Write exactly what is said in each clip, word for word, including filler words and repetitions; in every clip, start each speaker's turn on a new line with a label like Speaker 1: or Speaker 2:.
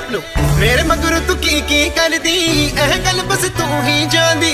Speaker 1: आप नु मेरे मगर तू की की कर दी एह गल बस तू ही जानदी।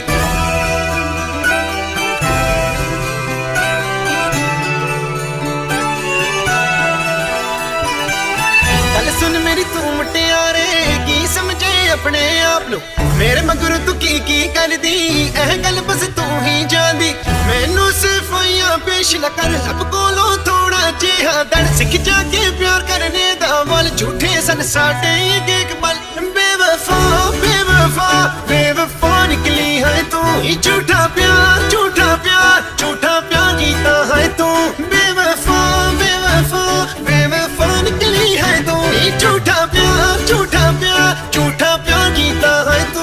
Speaker 1: गल सुन मेरी तू मुटियारे की समझे अपने आप नु मेरे मगर तू की की कर दी एह गल बस तू ही जानदी। मैनू सिफाइयां पेश न कर लब कोलों थोड़ा जिहा दर सिख जाके प्यार करने दा वल झूठे सन साडे एक पल। बेवफा बेवफा बेवफा निकली है तू ही झूठा प्यार झूठा प्यार झूठा प्यार जीता है तू। बेवफा बेवफा बेवफा निकली है तू ही झूठा प्यार झूठा प्यार झूठा प्यार जीता है तू।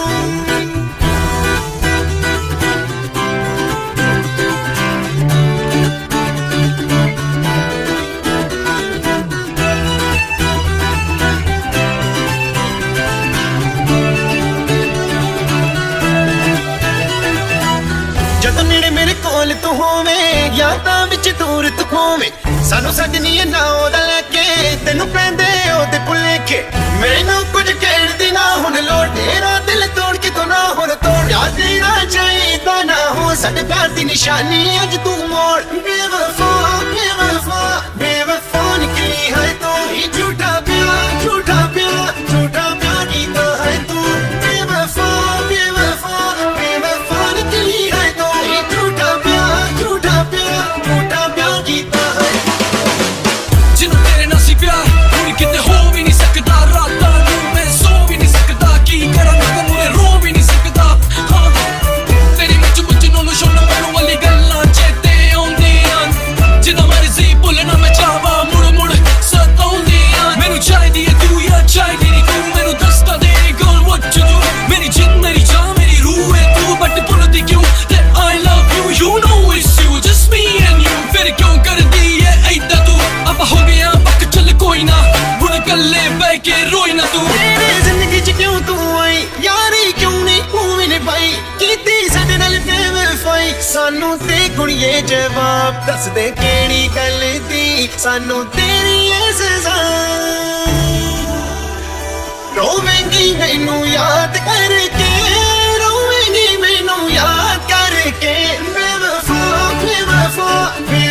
Speaker 1: जदों नेड़े मेरे कोल तू होवे यादां विच दूर तू खोवे सानू सजनी ना ओदा लेके तेनू पैंदे ओदे भुलेखे। मैनू कुछ कहण दी ना हुण लोड़ तेरा दिल तोड़ के तो ना हुण तोड़ याद देना चाहिदा ना हो साडे प्यार दी निशानी अज तू मोड़। बेवफा बेवफा बेवफा निकली है तू ही झूठा प्यार झूठा प्यार झूठा प्यार जीता है तू। बेवफा बेवफा बेवफा निकली है तू ही झूठा प्यार झूठा प्यार झूठा प्यार जीता है।
Speaker 2: जिन्हों तेरे नाल सी प्यार हुण किते हो भी नहीं सकदा रातां नूं मैं सो भी नहीं सकदा की करां मैं मुरे रो भी नहीं सकदा। हाँ तेरी मुझ मुझ नोनू शोनू मैनू वाली गल्लां चेते आउंदियां जिन्ना मर्जी भुलना मैं चाहवां मुड़ मुड़ सताउंदियां। मैनू चाहिदी है तू या चाहिदी नहीं तू मैनू दसदा दे गर्ल व्हाट टू डू। मेरी जिंद मेरी जान मेरी रूह है तू बट भुलदी क्यों that I love you you know it's you just me and you। फिर क्यों कर दी है ऐदा तू अब हो गया वक्त चल कोई ना हुण कल्ले बैठ के रोई ना तू।
Speaker 1: मेरी जिंदगी च क्यों तू आई यारी क्यों नहीं होवे ने भाई कीती साडे नाल बेवफाई। सानू ते कुड़िए जवाब दस दे केड़ी गल दी सानू तेरी ऐ सज़ा। रोवेंगी मैनू याद करके रोवेंगी मैनू याद करके। बेवफा बेवफा